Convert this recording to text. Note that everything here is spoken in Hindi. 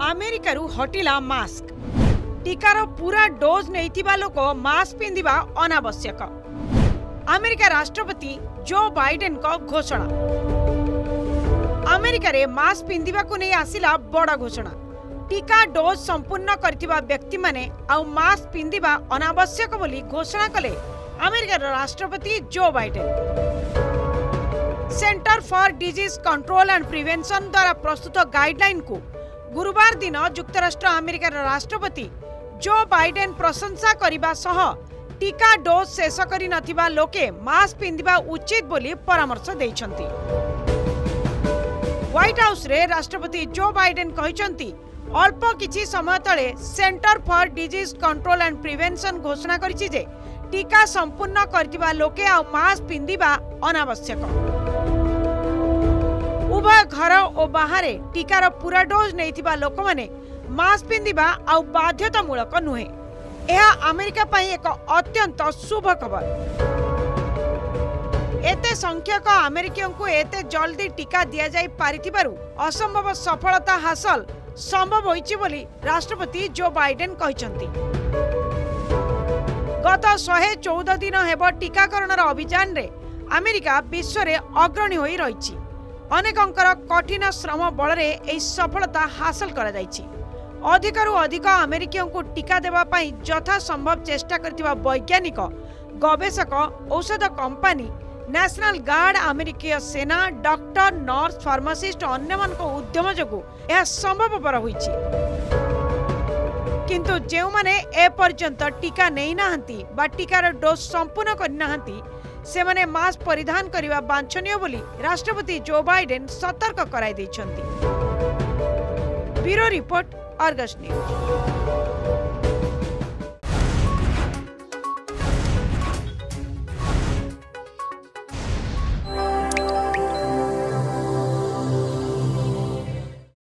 अमेरिकारु हटिला मास्क। टीकार पूरा डोज नैथिबा लोक मास्क पिंधिबा अनावश्यक। अमेरिका राष्ट्रपति जो बाइडेन को घोषणा। अमेरिका रे मास्क पिंधिबा को नहीं आसिला बड़ घोषणा। टीका डोज संपूर्ण करथिबा व्यक्ति माने आ मास्क पिंधिबा अनावश्यक बोली घोषणा कले अमेरिका राष्ट्रपति Joe Biden. Centre for disease control and prevention द्वारा प्रस्तुत गाइडलाइन को गुरुवार दिन युक्तराष्ट्र अमेरिकार राष्ट्रपति जो बाइडेन प्रशंसा करिबा सह टीका डोज शेष करि नथिबा लोके मास्क पिंधिबा उचित बोली परामर्श दैछंती। व्हाइट हाउस रे राष्ट्रपति जो बाइडेन कहिसंती अल्प किछि समय तले centre for disease control and prevention घोषणा करिछि जे टीका संपूर्ण करथिबा लोके आ मास्क पिंधिबा अनावश्यक। उभय घर और बाहर टीकार पूरा डोज नैथिबा लोक माने मास्क पिंधिबा आ बाध्यतामूलक नुहे। यह अमेरिका पई एक अत्यंत शुभ खबर। एते संख्यक अमेरिकियों को एते जल्दी टीका दिया जाई पारिथिबारु असंभव सफलता हासिल संभव होइछि बोली राष्ट्रपति जो बाइडेन कहिसंती। गत 114 दिन हेब टीकाकरण अभियान रे अमेरिका विश्व रे अग्रणी होई रहिछि। अनेकंकर कठिन श्रम बल रे एही सफलता हासिल करा जाइछि। अधिकरु अधिक अमेरिकियों को टीका देवा पई यथा संभव चेष्टा करथिबा वैज्ञानिक, गवेषक, औषध कंपनी, नेशनल गार्ड, अमेरिकीय सेना, डॉक्टर, नर्स, फार्मासिस्ट अन्य मान को उद्यम जगु यह संभवपर होइछि। किंतु जेउ माने ए पर्यंत टीका नै नाहंती बा टीकार डोज संपूर्ण करि नाहंती से माने मास्क परिधान करिबा वांछनीय बोली राष्ट्रपति जो बाइडेन सतर्क कराई दैछंती। Bureau report, Argus news.